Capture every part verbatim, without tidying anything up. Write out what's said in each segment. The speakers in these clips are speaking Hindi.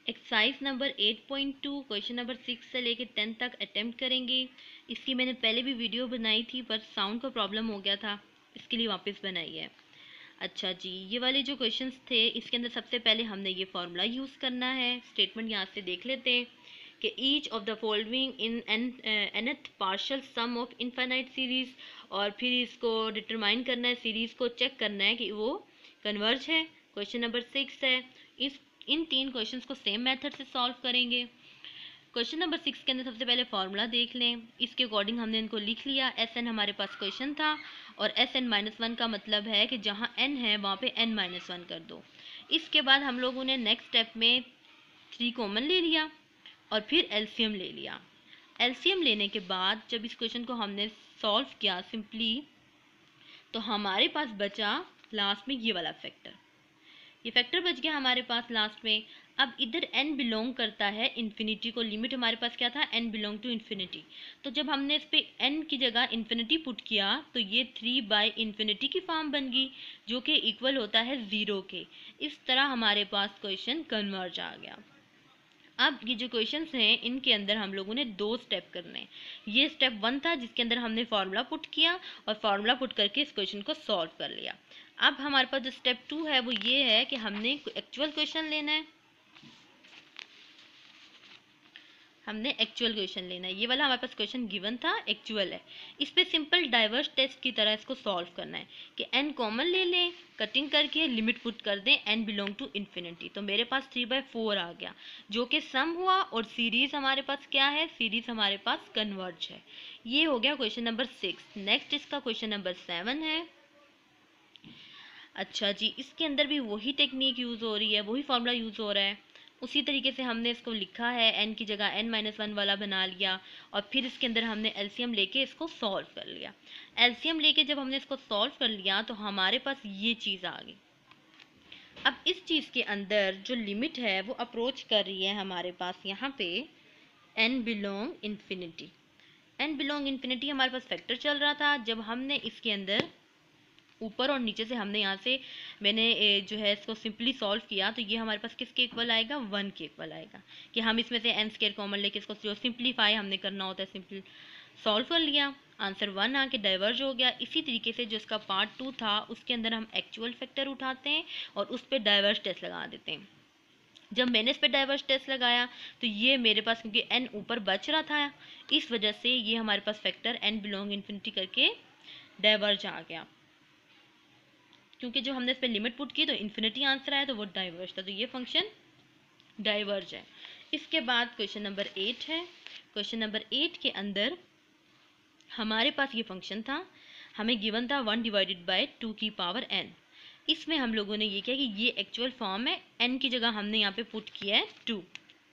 Exercise number eight point two question number six से लेके टेन तक अटेम्प्ट करेंगे। इसकी मैंने पहले भी वीडियो बनाई थी पर साउंड का प्रॉब्लम हो गया था, इसके लिए वापस बनाई है। अच्छा जी, ये वाले जो क्वेश्चंस थे इसके अंदर सबसे पहले हमने ये फार्मूला यूज़ करना है। स्टेटमेंट यहाँ से देख लेते हैं कि each of the following in nth partial sum of infinite series, और फिर इसको डिटरमाइन करना है, सीरीज़ को चेक करना है कि वो कन्वर्ज है। क्वेश्चन नंबर सिक्स है। इस इन तीन क्वेश्चंस को सेम मेथड से सॉल्व करेंगे। क्वेश्चन नंबर सिक्स के अंदर सबसे पहले फार्मूला देख लें। इसके अकॉर्डिंग हमने इनको लिख लिया। एस एन हमारे पास क्वेश्चन था और एस एन माइनस वन का मतलब है कि जहाँ एन है वहाँ पे एन माइनस वन कर दो। इसके बाद हम लोगों ने नेक्स्ट स्टेप में थ्री कॉमन ले लिया और फिर एलसीएम ले लिया। एलसीएम लेने के बाद जब इस क्वेश्चन को हमने सॉल्व किया सिंपली, तो हमारे पास बचा लास्ट में ये वाला फैक्टर। ये फैक्टर बच गया हमारे पास लास्ट में। अब इधर n बिलोंग करता है इन्फिनिटी को, लिमिट हमारे पास क्या था, n बिलोंग टू इन्फिनिटी। तो जब हमने इस पे n की जगह इन्फिनिटी पुट किया तो ये थ्री बाई इन्फिनिटी की फॉर्म बन गई, जो कि इक्वल होता है ज़ीरो के। इस तरह हमारे पास क्वेश्चन कन्वर्ज आ गया। अब ये जो क्वेश्चंस हैं इनके अंदर हम लोगों ने दो स्टेप करने हैं। ये स्टेप वन था जिसके अंदर हमने फार्मूला पुट किया और फार्मूला पुट करके इस क्वेश्चन को सॉल्व कर लिया। अब हमारे पास जो स्टेप टू है वो ये है कि हमने एक्चुअल क्वेश्चन लेना है। हमने एक्चुअल क्वेश्चन लेना है। ये वाला हमारे पास क्वेश्चन गिवन था, एक्चुअल है। इस पे सिंपल डाइवर्स टेस्ट की तरह इसको सॉल्व करना है कि n कॉमन ले लें, कटिंग करके लिमिट पुट कर दें n बिलोंग टू इन्फिनिटी। तो मेरे पास थ्री बाई फोर आ गया जो कि सम हुआ, और सीरीज हमारे पास क्या है, सीरीज हमारे पास कन्वर्ज है। ये हो गया क्वेश्चन नंबर सिक्स। नेक्स्ट इसका क्वेश्चन नंबर सेवन है। अच्छा जी, इसके अंदर भी वही टेक्निक यूज़ हो रही है, वही फार्मूला यूज़ हो रहा है। उसी तरीके से हमने इसको लिखा है, n की जगह n माइनस वन वाला बना लिया और फिर इसके अंदर हमने एलसीएम लेके इसको सॉल्व कर लिया। एलसीएम लेके जब हमने इसको सॉल्व कर लिया तो हमारे पास ये चीज़ आ गई। अब इस चीज़ के अंदर जो लिमिट है वो अप्रोच कर रही है हमारे पास यहाँ पे n belong infinity. n belong infinity हमारे पास फैक्टर चल रहा था। जब हमने इसके अंदर ऊपर और नीचे से हमने यहाँ से मैंने जो है इसको सिंपली सॉल्व किया तो ये हमारे पास किसके इक्वल आएगा, वन के इक्वल आएगा। कि हम इसमें से एन स्केयर कॉमन लेके इसको जो सिंप्लीफाई हमने करना होता है सिंपल सॉल्व कर लिया, आंसर वन आके डाइवर्ज हो गया। इसी तरीके से जो इसका पार्ट टू था उसके अंदर हम एक्चुअल फैक्टर उठाते हैं और उस पर डाइवर्स टेस्ट लगा देते हैं। जब मैंने इस पर डाइवर्स टेस्ट लगाया तो ये मेरे पास, क्योंकि एन ऊपर बच रहा था, इस वजह से ये हमारे पास फैक्टर एन बिलोंग इन्फिनिटी करके डाइवर्ज आ गया। क्योंकि जो हमने इस पर लिमिट पुट की तो इन्फिनिटी आंसर आया तो वो डाइवर्ज था, तो ये फंक्शन डाइवर्ज है। इसके बाद क्वेश्चन नंबर एट है। क्वेश्चन नंबर एट के अंदर हमारे पास ये फंक्शन था, हमें गिवन था वन डिवाइडेड बाय टू की पावर एन। इसमें हम लोगों ने ये किया कि ये एक्चुअल फॉर्म है, एन की जगह हमने यहाँ पे पुट किया है टू।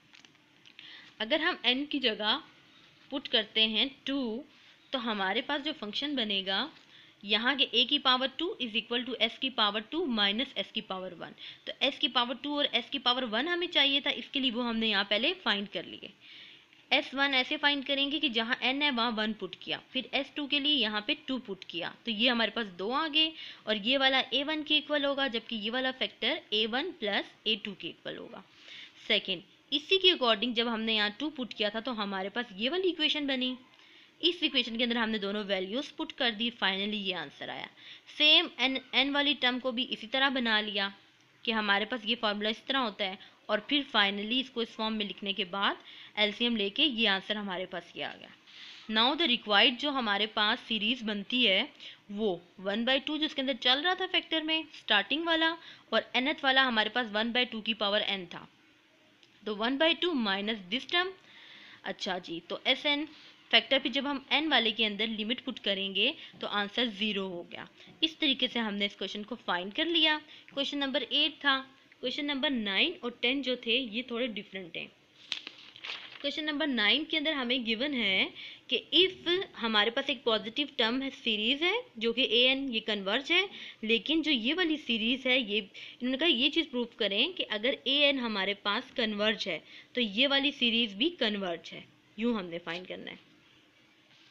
अगर हम एन की जगह पुट करते हैं टू तो हमारे पास जो फंक्शन बनेगा यहाँ के a की power two is equal to s की पावर टू माइनस एस की पावर वन। तो s की पावर टू और s की पावर वन हमें चाहिए था, इसके लिए वो हमने यहाँ पहले फाइंड कर लिए। एस वन ऐसे फाइंड करेंगे कि जहाँ n है वहाँ वन पुट किया, फिर एस टू के लिए यहाँ पे टू पुट किया, तो ये हमारे पास दो आ गए और ये वाला ए वन के इक्वल होगा, जबकि ये वाला factor a one plus a two के इक्वल होगा। सेकेंड, इसी के अकॉर्डिंग जब हमने यहाँ टू पुट किया था तो हमारे पास ये वाली इक्वेशन बनी। इस इक्वेशन के अंदर हमने दोनों वैल्यूज़ पुट कर दी, फाइनली ये आंसर आया। सेम एन एन वाली टर्म को भी इसी तरह बना लिया कि हमारे पास ये फार्मूला इस तरह होता है, और फिर फाइनली इसको इस फॉर्म में लिखने के बाद एलसीएम लेके ये आंसर हमारे पास ये आ गया। नाउ द रिक्वायर्ड जो हमारे पास सीरीज़ बनती है वो वन बाई टू जिसके अंदर चल रहा था फैक्टर में स्टार्टिंग वाला, और एनथ वाला हमारे पास वन बाई टू की पावर एन था, तो one by two minus this term. अच्छा जी, तो एस एन फैक्टर पे जब हम n वाले के अंदर लिमिट पुट करेंगे तो आंसर ज़ीरो हो गया। इस तरीके से हमने इस क्वेश्चन को फाइंड कर लिया। क्वेश्चन नंबर एट था। क्वेश्चन नंबर नाइन और टेन जो थे ये थोड़े डिफरेंट हैं। क्वेश्चन नंबर नाइन के अंदर हमें गिवन है कि इफ़ हमारे पास एक पॉजिटिव टर्म है, सीरीज़ है जो कि ए एन ये कन्वर्ज है, लेकिन जो ये वाली सीरीज़ है ये इन्होंने कहा ये चीज़ प्रूव करें कि अगर ए एन हमारे पास कन्वर्ज है तो ये वाली सीरीज़ भी कन्वर्ज है। यूँ हमने फाइंड करना है।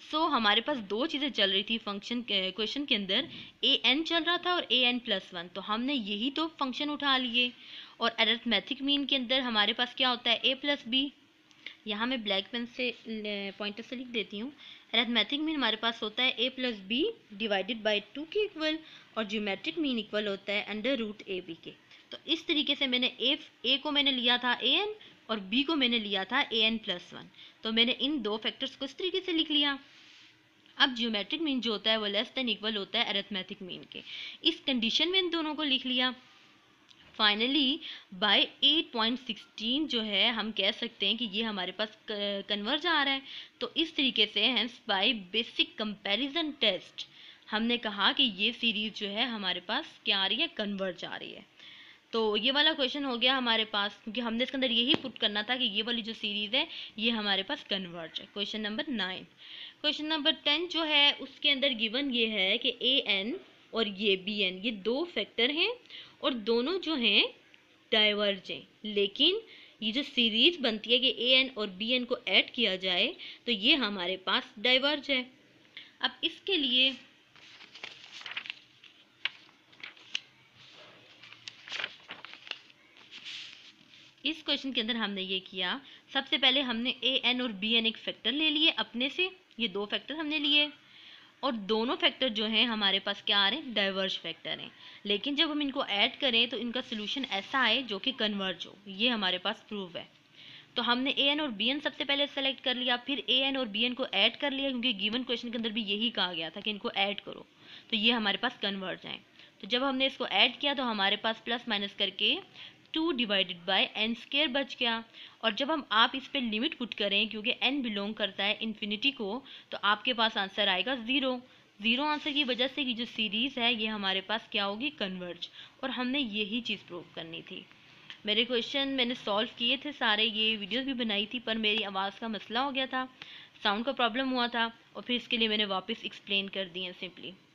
सो so, हमारे पास दो चीज़ें चल रही थी फंक्शन क्वेश्चन के अंदर, ए एन चल रहा था और ए एन प्लस वन, तो हमने यही तो फंक्शन उठा लिए। और अरिथमेटिक मीन के अंदर हमारे पास क्या होता है, ए प्लस बी। यहाँ मैं ब्लैक पेन से पॉइंटर से लिख देती हूँ। अरिथमेटिक मीन हमारे पास होता है a plus b divided by two के इक्वल, और ज्योमेट्रिक मीन इक्वल होता है अंडर रूट ए बी के। तो इस तरीके से मैंने ए ए को मैंने लिया था ए एन और बी को मैंने लिया था ए एन प्लस वन। तो मैंने इन दो फैक्टर्स को इस तरीके से लिख लिया। अब ज्योमेट्रिक मीन जो होता है वो लेस देन इक्वल होता है अरिथमेटिक मीन के। इस कंडीशन में इन दोनों को लिख लिया। Finally by eight point sixteen जो है हम कह सकते हैं कि ये हमारे पास कन्वर्ज आ रहा है। तो इस तरीके से hence by basic comparison test हमने कहा कि ये सीरीज जो है हमारे पास क्या आ रही है, कन्वर्ज आ रही है। तो ये वाला क्वेश्चन हो गया हमारे पास, क्योंकि हमने इसके अंदर यही पुट करना था कि ये वाली जो सीरीज है ये हमारे पास कन्वर्ज है। Question number nine. Question number ten जो है उसके अंदर गिवन ये है कि ए एन और ये बी एन ये दो फैक्टर हैं और दोनों जो हैं डाइवर्ज हैं, लेकिन ये जो सीरीज बनती है कि ए एन और बी एन को ऐड किया जाए तो ये हमारे पास डाइवर्ज है। अब इसके लिए इस क्वेश्चन के अंदर हमने ये किया, सबसे पहले हमने ए एन और बी एन एक फैक्टर ले लिए अपने से, ये दो फैक्टर हमने लिए और दोनों फैक्टर जो हैं हमारे पास क्या आ रहे हैं, डाइवर्ज फैक्टर हैं। लेकिन जब हम इनको ऐड करें तो इनका सोल्यूशन ऐसा आए जो कि कन्वर्ज हो, ये हमारे पास प्रूफ है। तो हमने ए एन और बी एन सबसे पहले सेलेक्ट कर लिया, फिर ए एन और बी एन को ऐड कर लिया, क्योंकि गिवन क्वेश्चन के अंदर भी यही कहा गया था कि इनको ऐड करो तो ये हमारे पास कन्वर्ज आए। तो जब हमने इसको ऐड किया तो हमारे पास प्लस माइनस करके two divided by n square बच गया। और जब हम आप इस पे लिमिट पुट करें, क्योंकि एन बिलोंग करता है इन्फिनिटी को, तो आपके पास आंसर आएगा ज़ीरो। ज़ीरो आंसर की वजह से कि जो सीरीज़ है ये हमारे पास क्या होगी, कन्वर्ज। और हमने यही चीज़ प्रूव करनी थी। मेरे क्वेश्चन मैंने सॉल्व किए थे सारे, ये वीडियोस भी बनाई थी, पर मेरी आवाज़ का मसला हो गया था, साउंड का प्रॉब्लम हुआ था, और फिर इसके लिए मैंने वापस एक्सप्लेन कर दिए सिंपली।